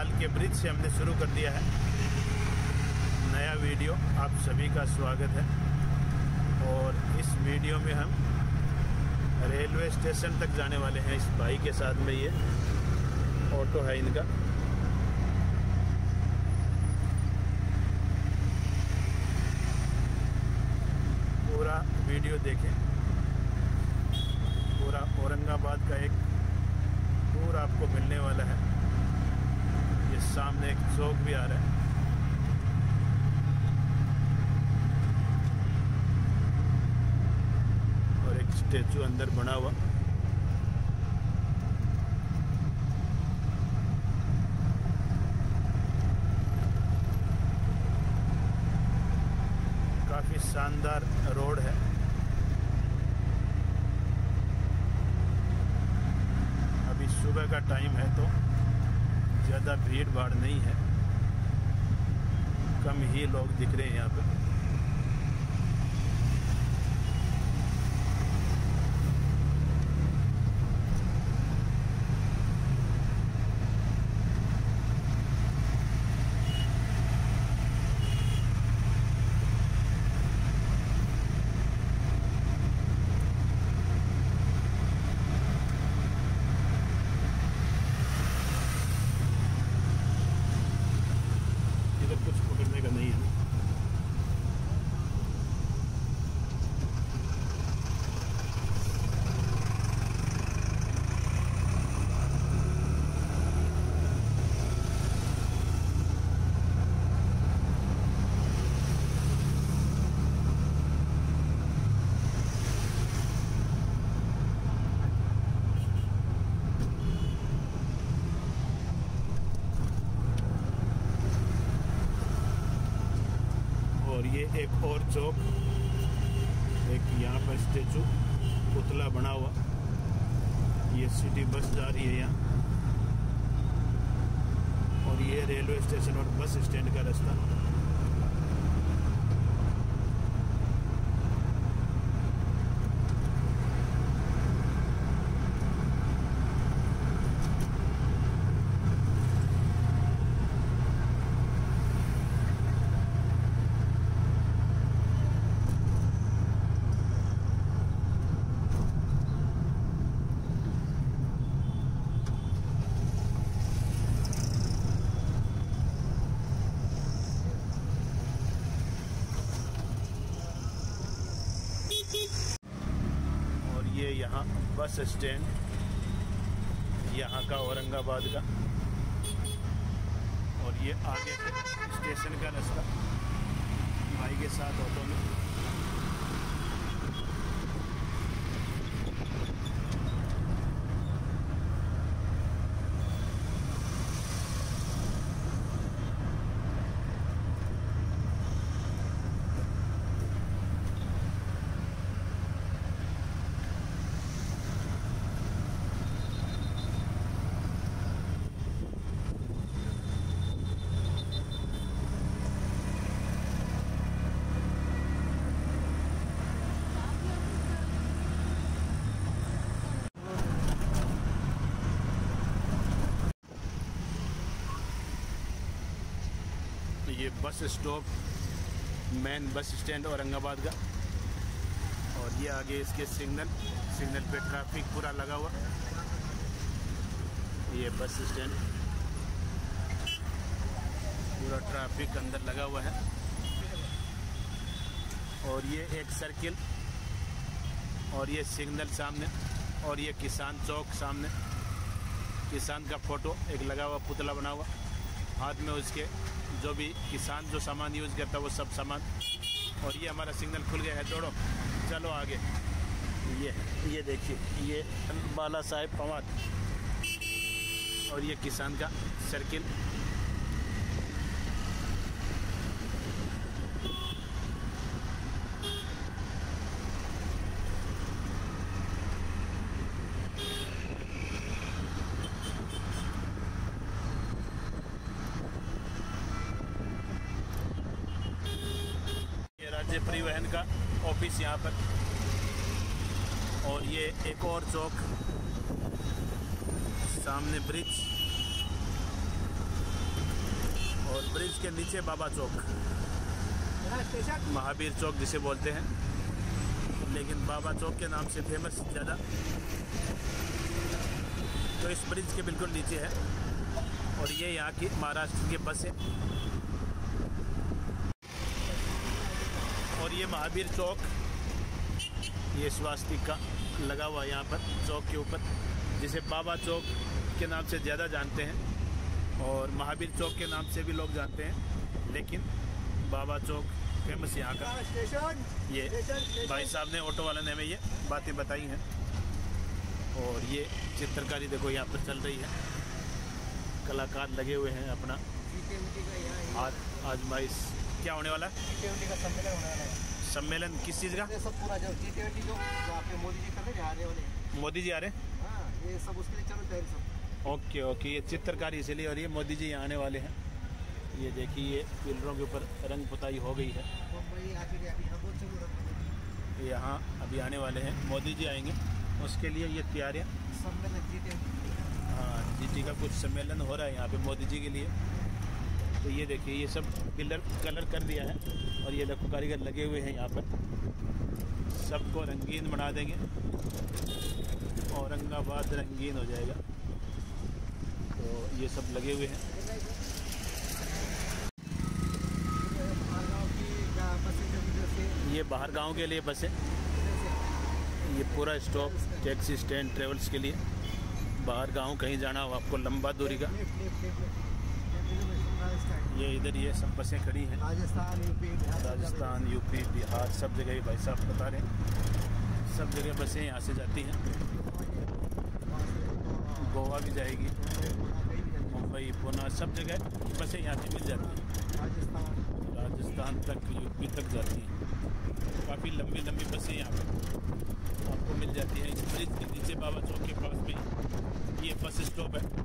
ताल के ब्रिज से हमने शुरू कर दिया है नया वीडियो। आप सभी का स्वागत है। और इस वीडियो में हम रेलवे स्टेशन तक जाने वाले हैं। इस भाई के साथ में ये ऑटो है इनका। पूरा वीडियो देखें। पूरा औरंगाबाद का एक टूर आपको मिलने वाला है। ये सामने एक चौक भी आ रहा है। और एक स्टेचू अंदर बना हुआ। काफी शानदार रोड है। अभी सुबह का टाइम है तो ज़्यादा भीड़ भाड़ नहीं है, कम ही लोग दिख रहे हैं यहाँ पे। और ये एक और चौक, एक यहाँ पर स्टेचू पुतला बना हुआ। ये सिटी बस जा रही है यहाँ। और ये रेलवे स्टेशन और बस स्टैंड का रास्ता। और ये यहाँ बस स्टैंड, यहाँ का औरंगाबाद का। और ये आगे स्टेशन का रास्ता भाई के साथ ऑटो में। ये bus stop, main bus stand Aurangabad का। और ये आगे इसके सिग्नल पे ट्रैफिक पूरा लगा हुआ। ये बस स्टैंड पूरा ट्रैफिक अंदर लगा हुआ है। और ये एक सर्किल, और ये सिग्नल सामने, और ये किसान चौक सामने। किसान का फोटो एक लगा हुआ, पुतला बना हुआ। हाथ में उसके जो भी किसान जो सामान यूज़ करता है वो सब सामान। और ये हमारा सिग्नल खुल गया है, दौड़ो चलो आगे। ये देखिए, ये बाला साहेब पवार। और ये किसान का सर्किल। राज्य परिवहन का ऑफिस यहाँ पर। और ये एक और चौक, सामने ब्रिज। और ब्रिज के नीचे बाबा चौक, महावीर चौक जिसे बोलते हैं, लेकिन बाबा चौक के नाम से फेमस ज़्यादा। तो इस ब्रिज के बिल्कुल नीचे है और ये यहाँ की महाराष्ट्र की बस है। और ये महावीर चौक, ये स्वास्तिका लगा हुआ है यहाँ पर चौक के ऊपर, जिसे बाबा चौक के नाम से ज़्यादा जानते हैं और महावीर चौक के नाम से भी लोग जानते हैं, लेकिन बाबा चौक फेमस यहाँ का। ये भाई साहब ने, ऑटो वाले ने हमें ये बातें बताई हैं। और ये चित्रकारी देखो यहाँ पर चल रही है, कलाकार लगे हुए हैं अपना आजमाइश। क्या होने वाला है? G20 का सम्मेलन होने वाला है। सम्मेलन किस चीज़ का? ये सब पूरा जो G20 जो आपके मोदी जी करने जा रहे वाले। मोदी जी आ रहे हैं? हाँ, ये सब उसके लिए चलो तैयारी सब। ओके ओके, ये चित्रकारी इसलिए, और ये मोदी जी यहाँ आने वाले हैं। ये देखिए, ये पिलरों के ऊपर रंग पुताई हो गई है। यहाँ अभी आने वाले हैं, मोदी जी आएंगे, उसके लिए ये तैयारियाँ। सम्मेलन G20। हाँ, जीटी का कुछ सम्मेलन हो रहा है यहाँ पे मोदी जी के लिए। तो ये देखिए, ये सब पिलर कलर कर दिया है और ये देखो कारीगर लगे हुए हैं यहाँ पर, सबको रंगीन बना देंगे, औरंगाबाद रंगीन हो जाएगा। तो ये सब लगे हुए हैं। ये बाहर गांव के लिए बस है, ये पूरा स्टॉप टैक्सी स्टैंड ट्रेवल्स के लिए। बाहर गांव कहीं जाना हो आपको लंबा दूरी का, ये इधर ये सब बसें खड़ी हैं। राजस्थान, यूपी, बिहार, सब जगह भाई साहब बता रहे हैं, सब जगह बसें यहाँ से जाती हैं। गोवा भी जाएगी, मुंबई, पुणे, सब जगह बसें यहाँ से मिल जाती हैं। राजस्थान तक, यूपी तक जाती हैं। काफ़ी लंबी लंबी बसें यहाँ पर आपको मिल जाती हैं। इस ब्रिज के नीचे बाबा चौक के पास में ये बस स्टॉप है।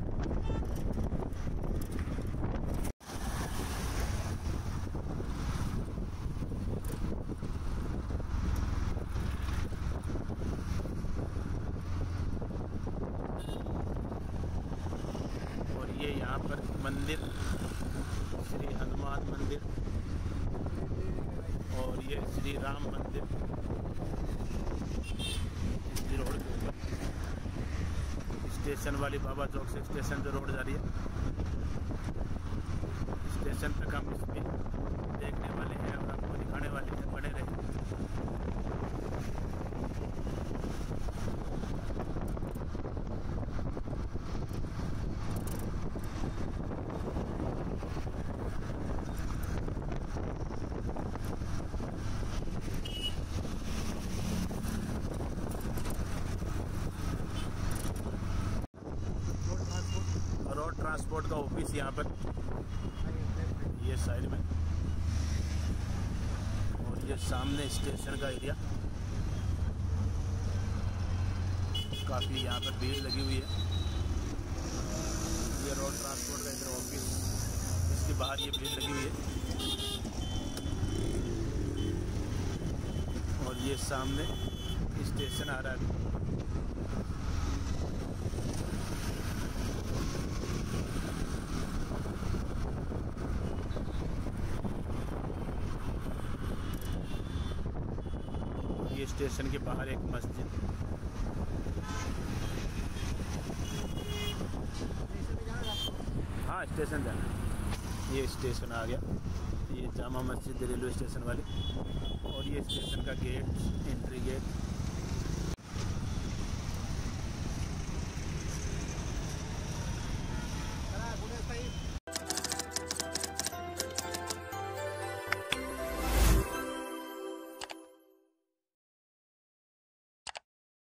और ये यहाँ पर मंदिर, श्री हनुमान मंदिर, और ये श्री राम मंदिर, इसी रोड के ऊपर स्टेशन वाली बाबा चौक से स्टेशन जो रोड जा रही है, स्टेशन तक हम इसमें देखने वाले हैं और आपको दिखाने वाले हैं। बने रहे। रोड ट्रांसपोर्ट का ऑफिस यहाँ पर, ये साइड में, और ये सामने स्टेशन का एरिया। काफ़ी यहाँ पर भीड़ लगी हुई है। ये रोड ट्रांसपोर्ट का इधर ऑफिस, इसके बाहर ये भीड़ लगी हुई है। और ये सामने स्टेशन आ रहा है। ये स्टेशन के बाहर एक मस्जिद, हाँ स्टेशन जाना है। ये स्टेशन आ गया, ये जामा मस्जिद रेलवे स्टेशन वाले, और ये स्टेशन का गेट, एंट्री गेट।